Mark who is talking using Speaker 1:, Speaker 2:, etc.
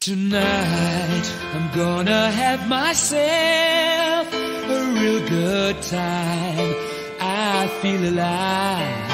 Speaker 1: Tonight I'm gonna have myself a real good time. I feel alive.